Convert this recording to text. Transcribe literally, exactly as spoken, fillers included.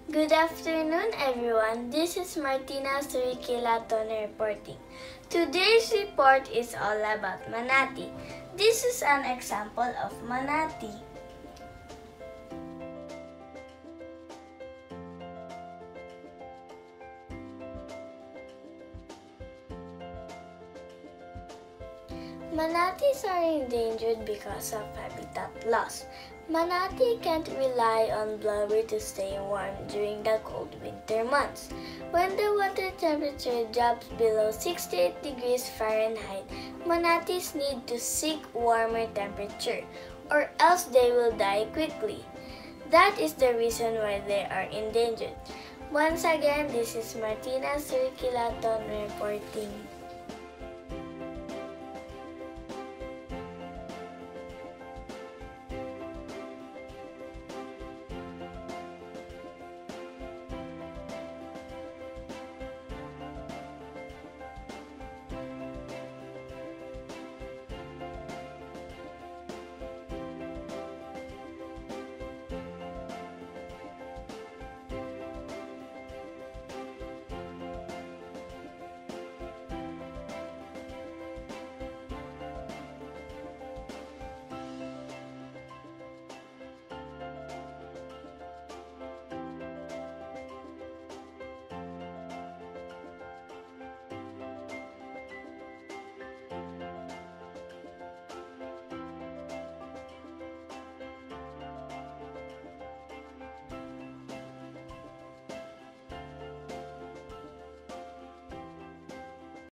Good afternoon, everyone. This is Marthina, Suri, Quilaton reporting. Today's report is all about manatee. This is an example of manatee. Manatees are endangered because of habitat loss. Manatee can't rely on blubber to stay warm during the cold winter months. When the water temperature drops below sixty-eight degrees Fahrenheit, manatees need to seek warmer temperature, or else they will die quickly. That is the reason why they are endangered. Once again, this is Marthina, Suri, Quilaton reporting.